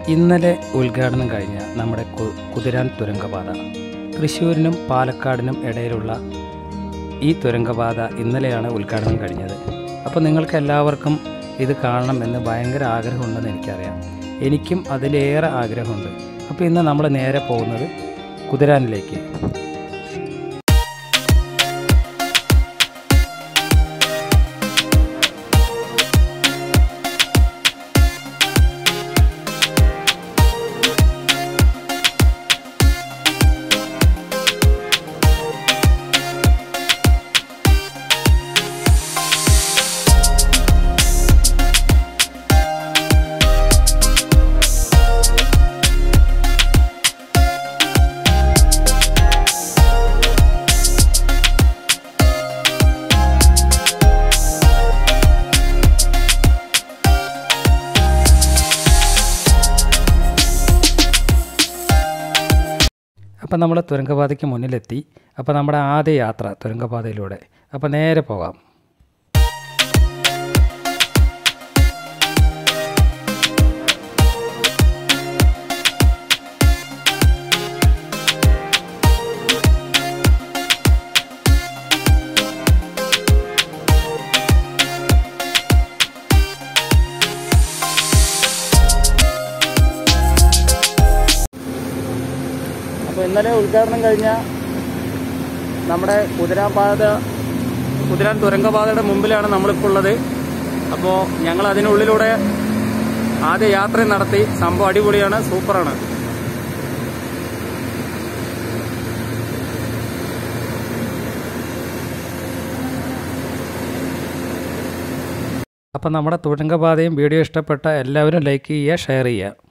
ഇന്നലെ ഉദ്ഘാടനം കഴിഞ്ഞ നമ്മുടെ കുതിരാൻ തുരങ്കപാത, തൃശ്ശൂരിനും പാലക്കാടിനും ഇടയിലുള്ള ഈ തുരങ്കപാത ഇന്നലെയാണ് ഉദ്ഘാടനം കഴിഞ്ഞത്. അപ്പോൾ നിങ്ങൾക്ക് എല്ലാവർക്കും ഇത് കാണണമെന്ന് ഭയങ്കര ആഗ്രഹമുണ്ടെന്ന് എനിക്കറിയാം. എനിക്കും അതിലേറെ ആഗ്രഹമുണ്ട്. അപ്പോൾ ഇന്ന് നമ്മൾ നേരെ പോകുന്നത് കുതിരാനിലേക്ക്. അപ്പോൾ നമ്മൾ തുരങ്കപാതയ്ക്ക് മുന്നിലെത്തി. അപ്പോൾ നമ്മുടെ ആദ്യ യാത്ര തുരങ്കപാതയിലൂടെ. അപ്പോൾ നേരെ പോകാം. അപ്പോൾ ഇന്നലെ ഉദ്ഘാടനം കഴിഞ്ഞ നമ്മുടെ കുതിരാൻ തുരങ്കപാതയുടെ മുമ്പിലാണ് നമ്മളിപ്പോൾ ഉള്ളത്. അപ്പോൾ ഞങ്ങൾ അതിനുള്ളിലൂടെ ആദ്യ യാത്ര നടത്തി. സംഭവം അടിപൊളിയാണ്, സൂപ്പറാണ്. അപ്പോൾ നമ്മുടെ തുരങ്കപാതയും വീഡിയോ ഇഷ്ടപ്പെട്ട എല്ലാവരും ലൈക്ക് ചെയ്യുക, ഷെയർ ചെയ്യുക.